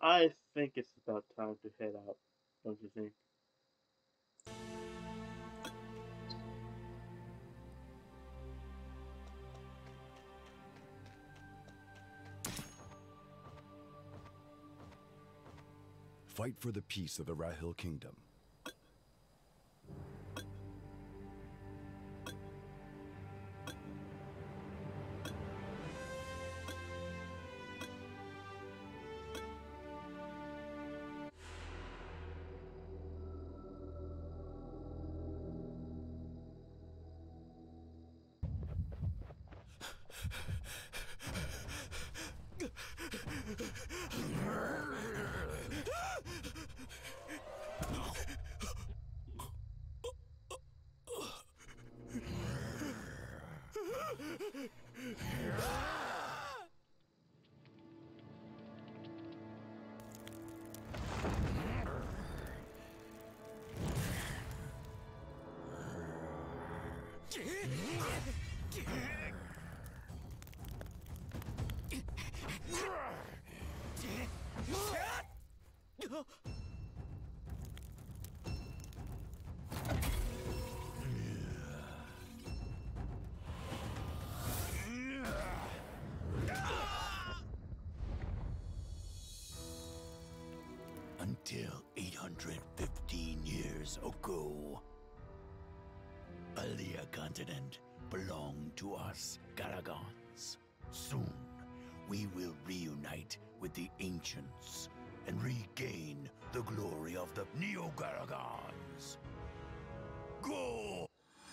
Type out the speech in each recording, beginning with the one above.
I think it's about time to head out, don't you think? Fight for the peace of the Rahil Kingdom. Until 815 years ago, Alia continent belonged to us, Garagons. Soon, we will reunite with the ancients and regain the glory of the Neo-Garagons. Go!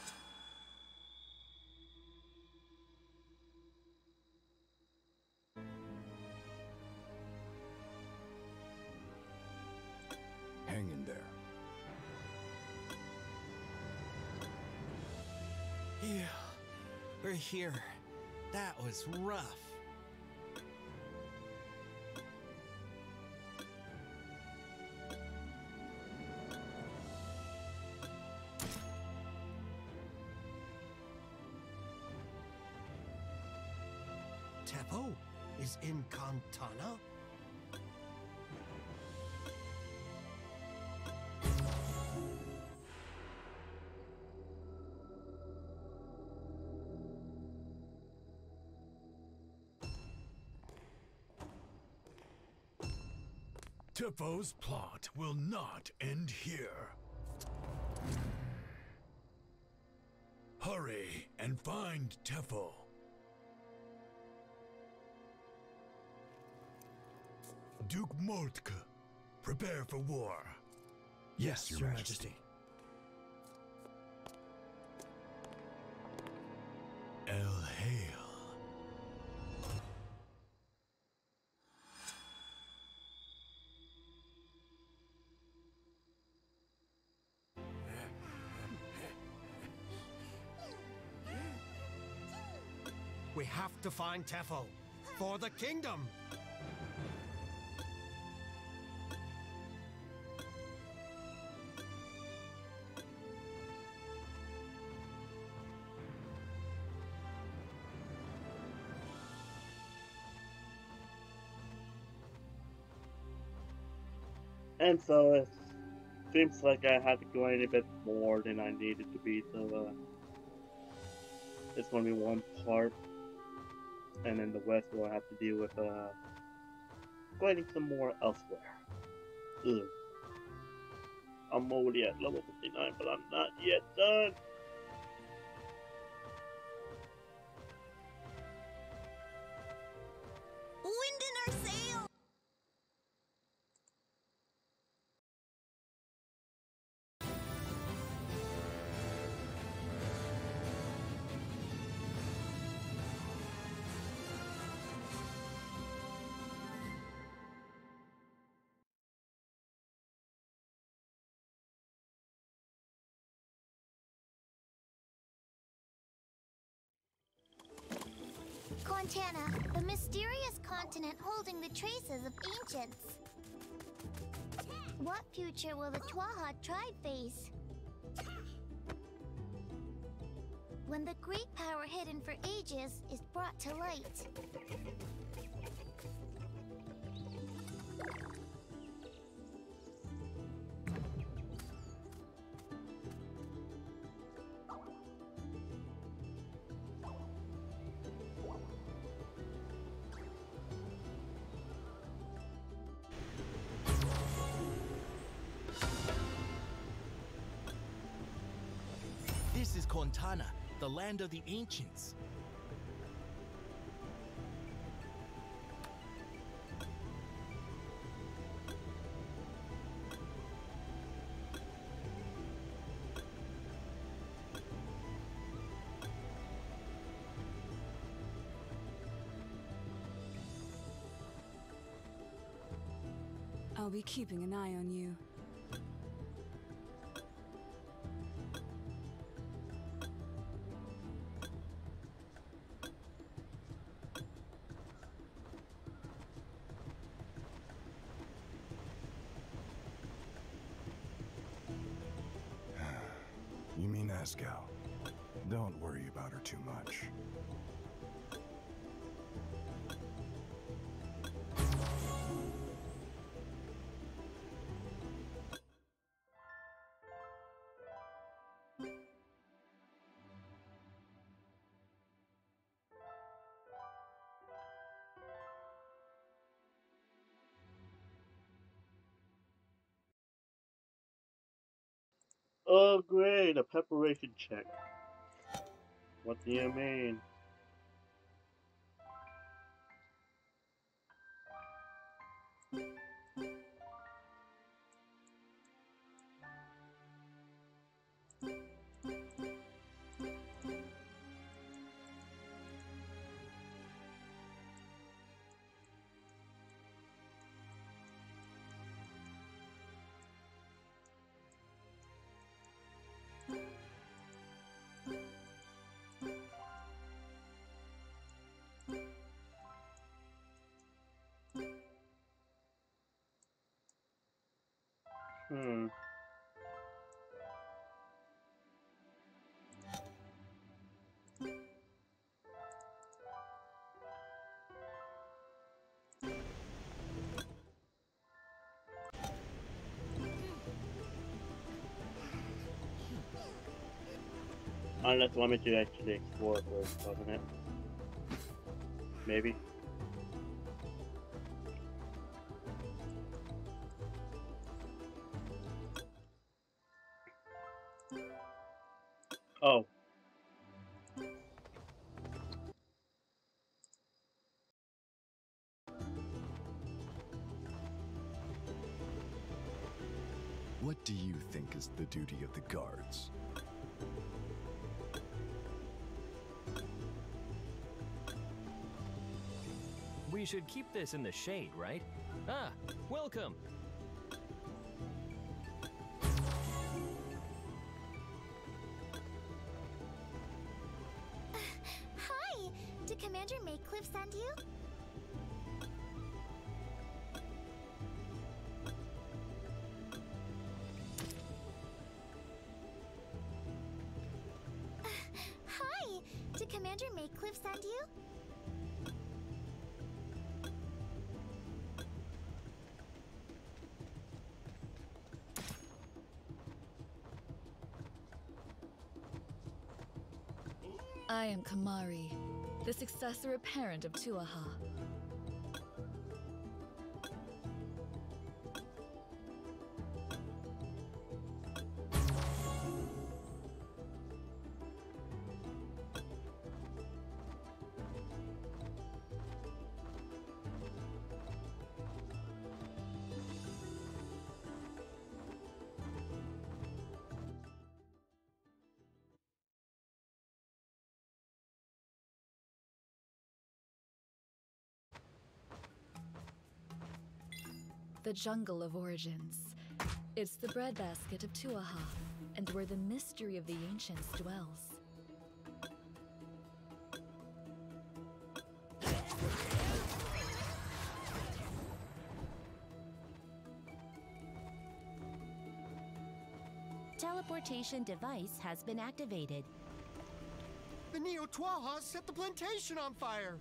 Hang in there. Yeah, we're here. That was rough. Teppo is in Kontana? Teppo's plot will not end here. Hurry and find Teppo. Duke Moltke, prepare for war. Yes, Your Majesty. El Hail. We have to find Teppo for the kingdom. And so it seems like I had to go in a bit more than I needed to be, so it's going to be one part. And in the West, we'll have to deal with grinding some more elsewhere. Ugh. I'm already at level 59, but I'm not yet done. Wind in our sails! Kontana, the mysterious continent holding the traces of ancients. What future will the Twaha tribe face? When the great power hidden for ages is brought to light. is Kontana, the land of the ancients. I'll be keeping an eye on you. You mean Ascal? Don't worry about her too much. Oh, great, a preparation check. What do you mean? Hmm. Unless want me to actually explore first, doesn't it? Maybe. Oh. What do you think is the duty of the guards? We should keep this in the shade, right? Ah, welcome! Hi! Did Commander Maycliff send you? Hi! Did Commander Maycliff send you? I am Kamari, the successor apparent of Tuaha. The jungle of origins. It's the breadbasket of Tuaha, and where the mystery of the ancients dwells. Teleportation device has been activated. The Neo-Tuaha set the plantation on fire!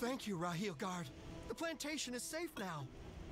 Thank you, Rahil Guard. The plantation is safe now.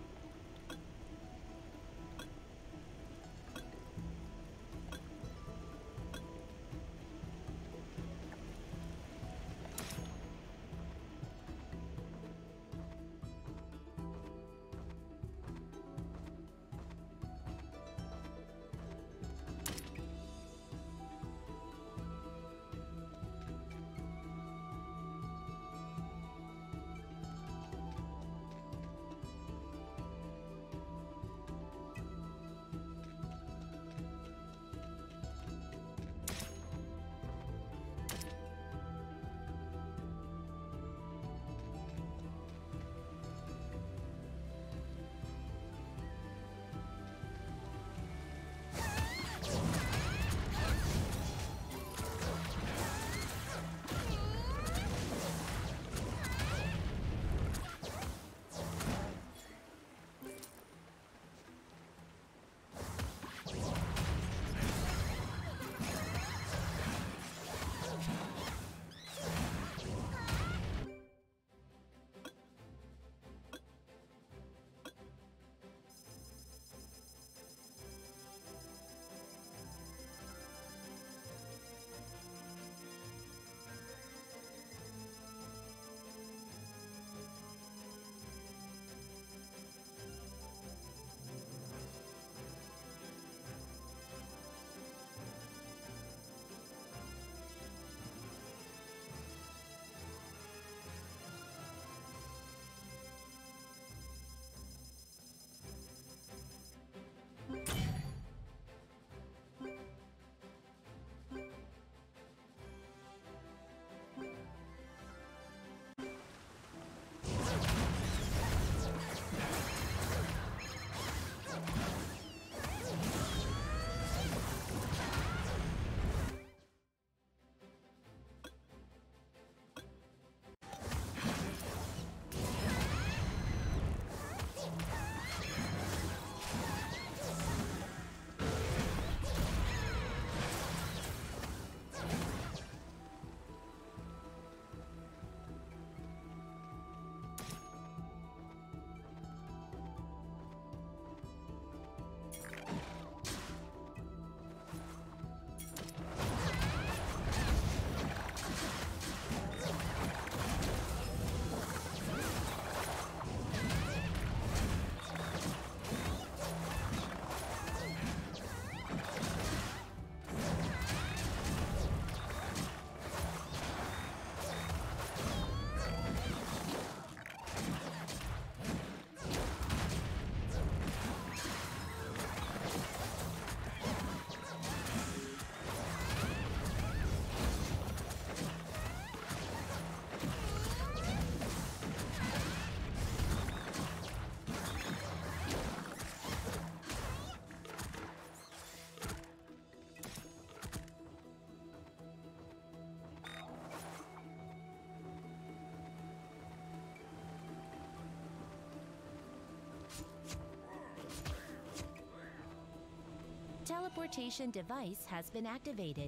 Teleportation device has been activated.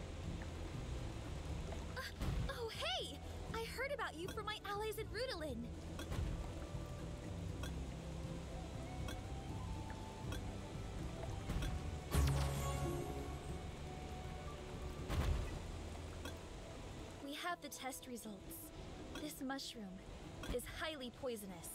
Oh, hey! I heard about you from my allies in Rudolin. We have the test results. This mushroom is highly poisonous.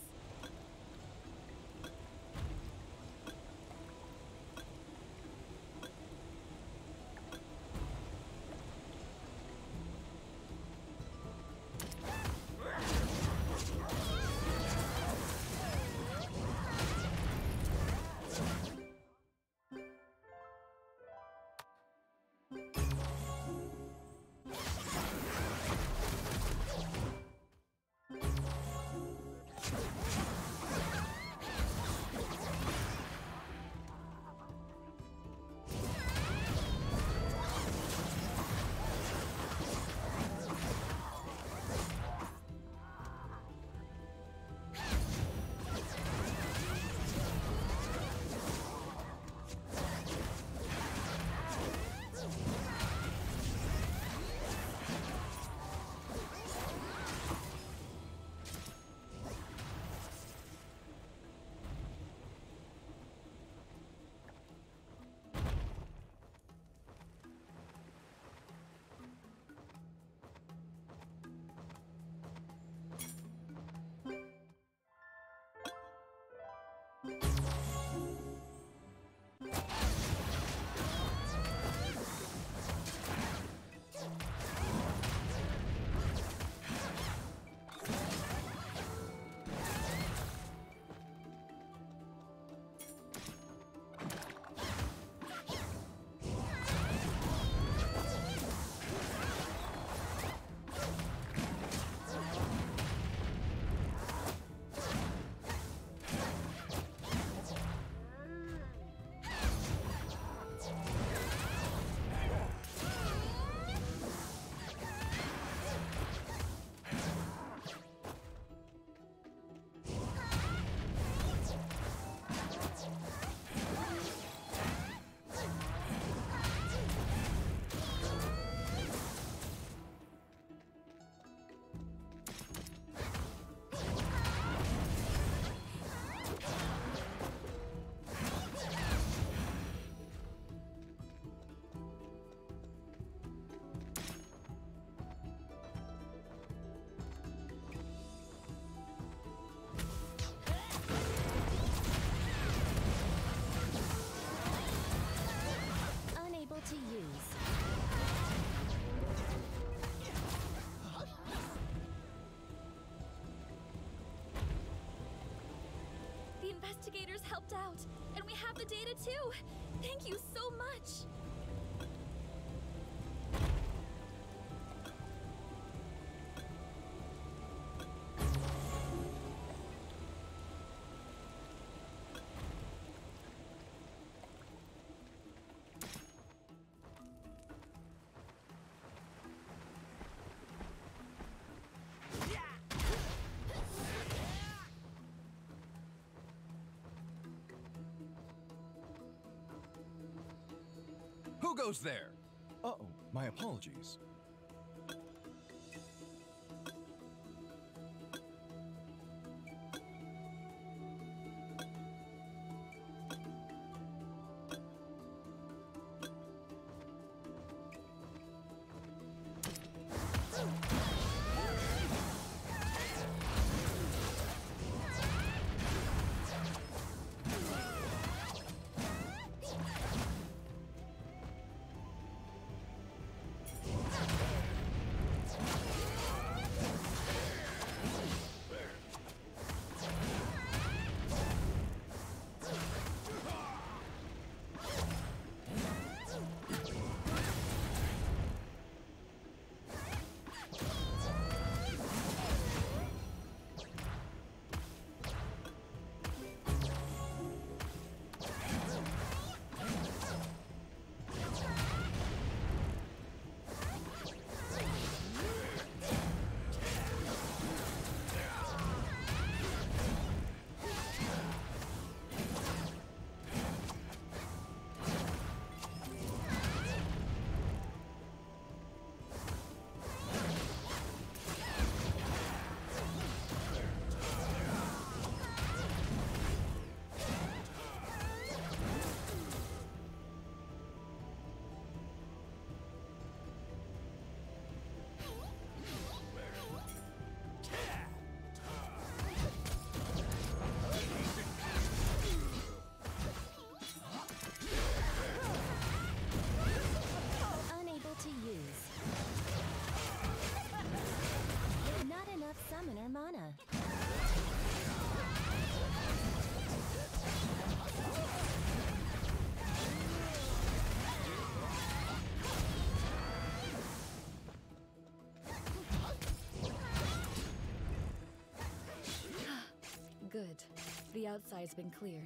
investigators helped out, and we have the data too! Thank you so much! Who goes there? Uh-oh, my apologies. Summoner mana. Good. The outside's been cleared.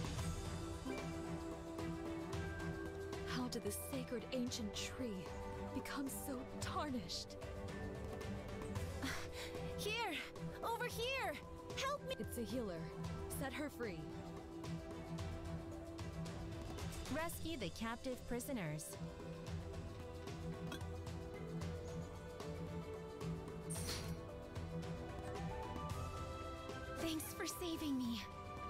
To the sacred ancient tree become so tarnished. Here! Over here! Help me! It's a healer. Set her free. Rescue the captive prisoners. Thanks for saving me.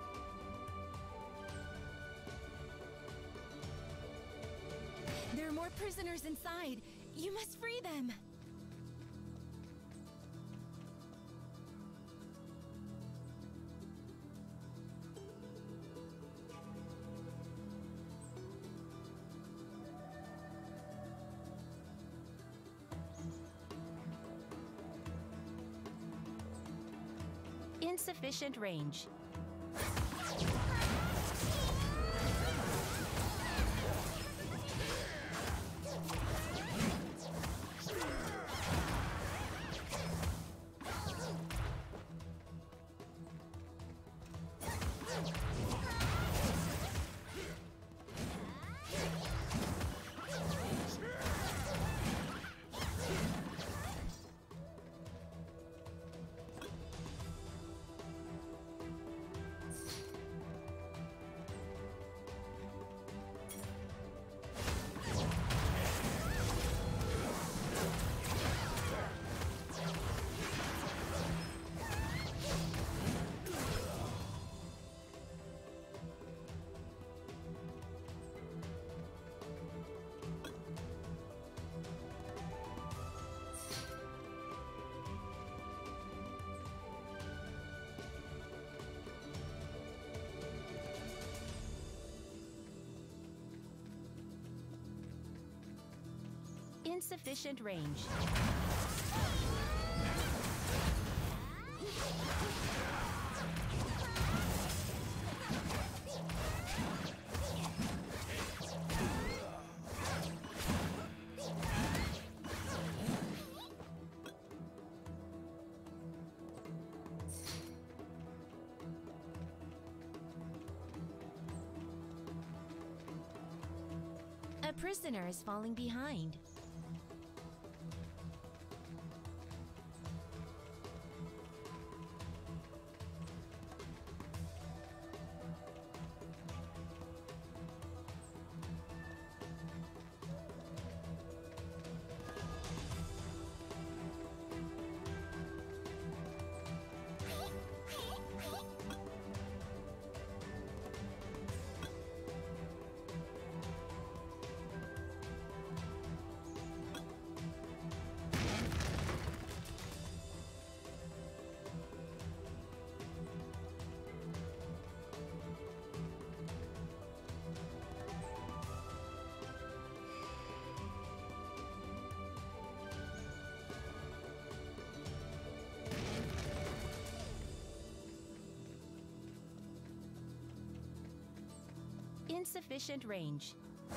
There are more prisoners inside. You must free them. Insufficient range. Insufficient range. A prisoner is falling behind. Insufficient range.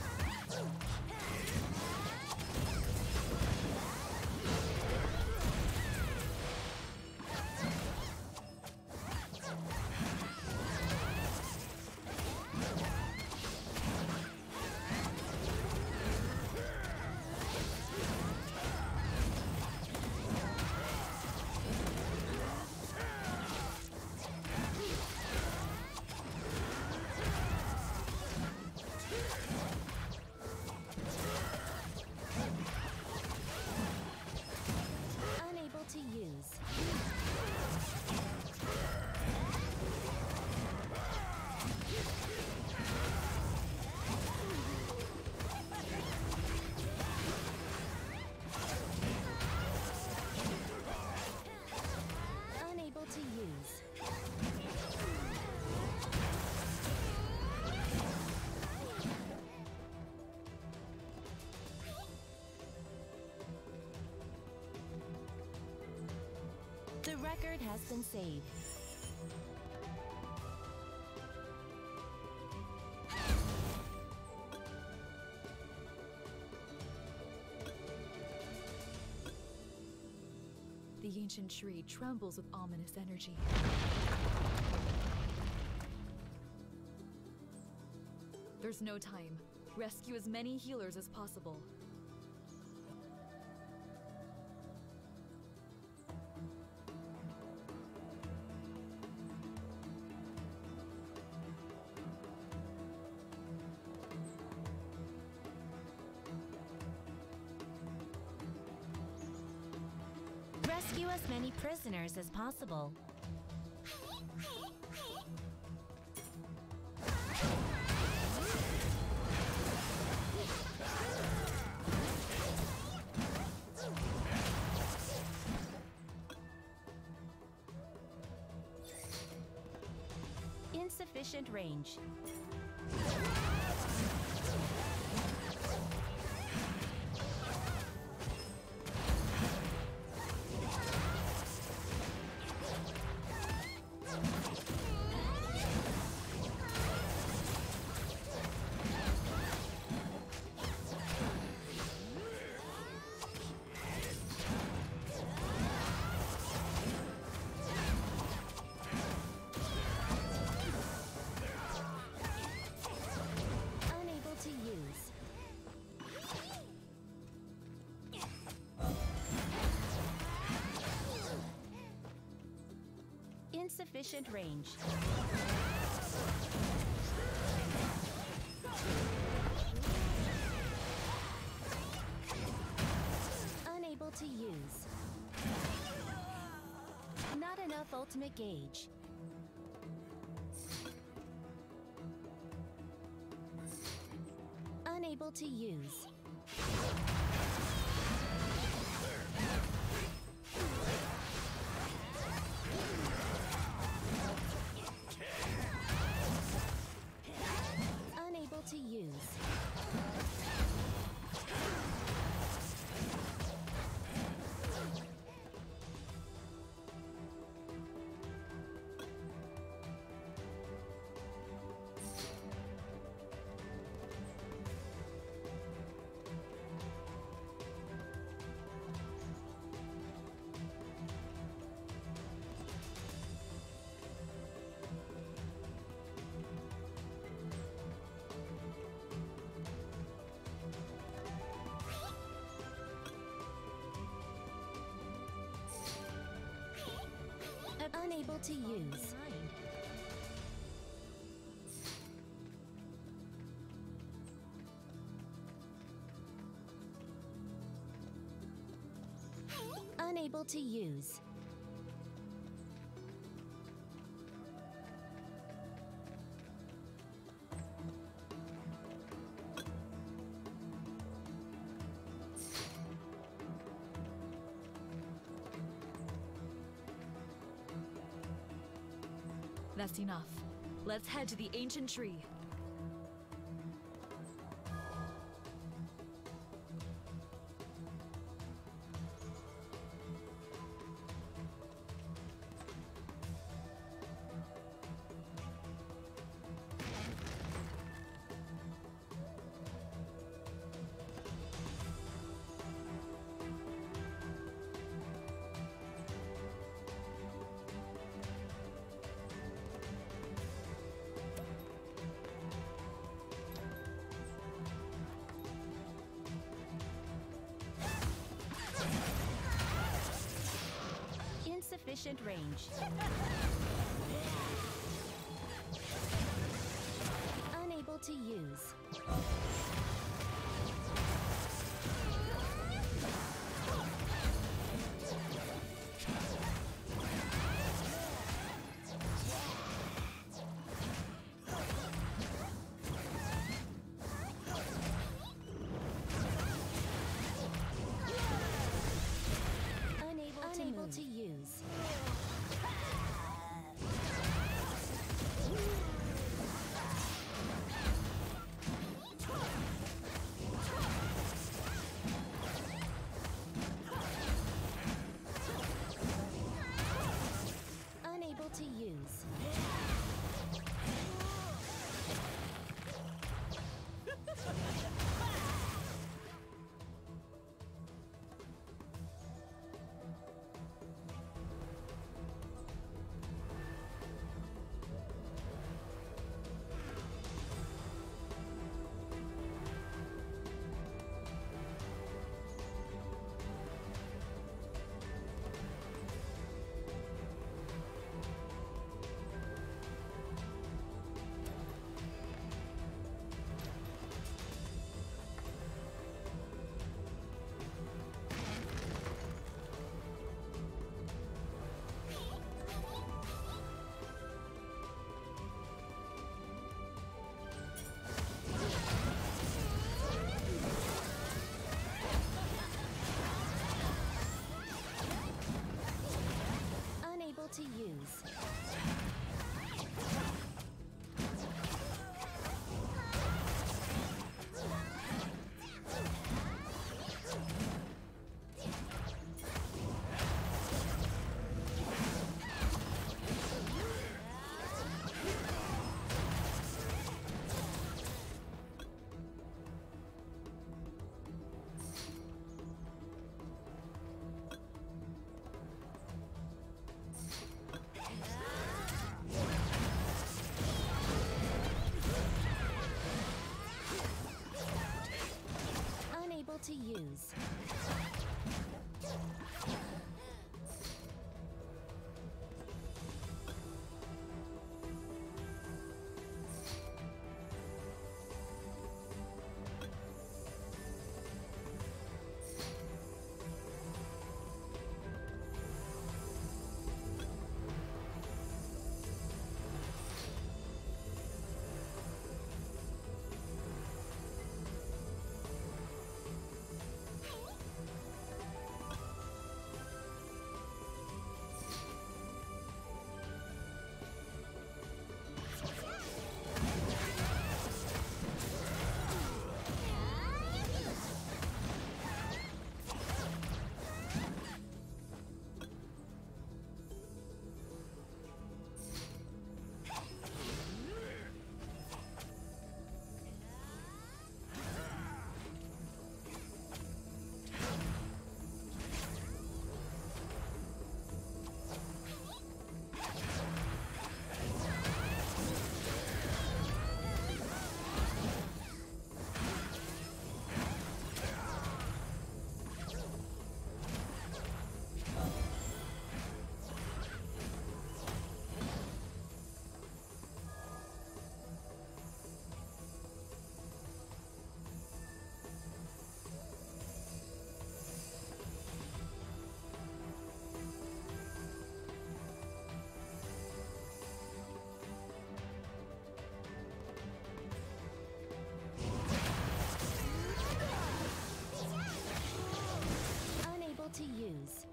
The record has been saved. The ancient tree trembles with ominous energy. There's no time. Rescue as many healers as possible. Rescue as many prisoners as possible. Insufficient range. Insufficient range. Unable to use. Not enough ultimate gauge. Unable to use. To use. Unable to use. Unable to use. That's enough. Let's head to the ancient tree. Insufficient range. Unable to use. Unable to use. to use. Unable to use. To use.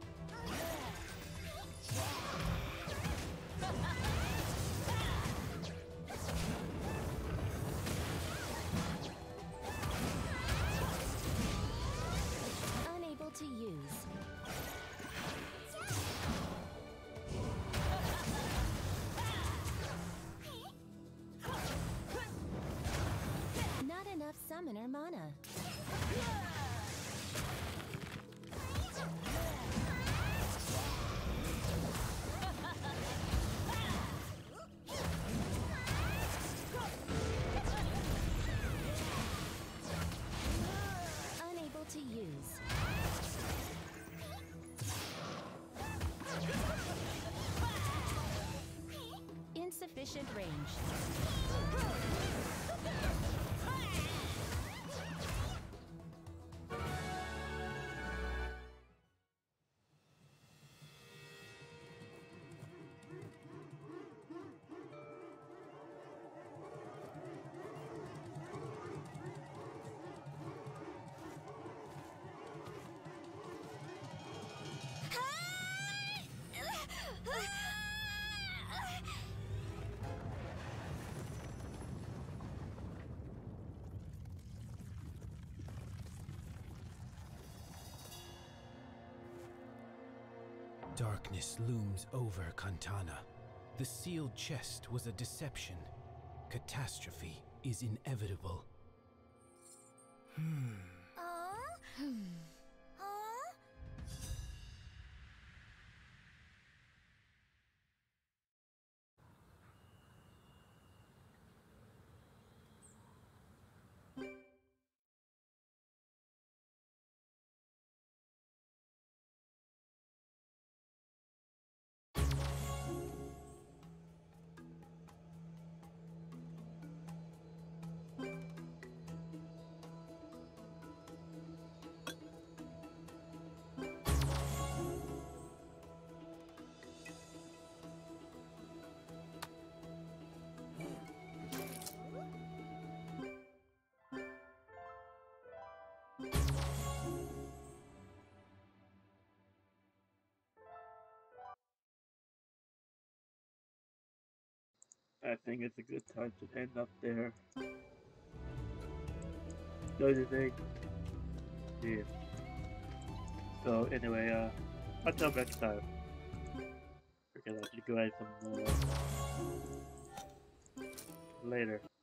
Unable to use. Not enough summoner mana. To use. Insufficient range. Darkness looms over Kontana. The sealed chest was a deception. Catastrophe is inevitable. I think it's a good time to end up there. Don't you think? Yeah. So anyway, until next time. We're gonna have to go add some more later.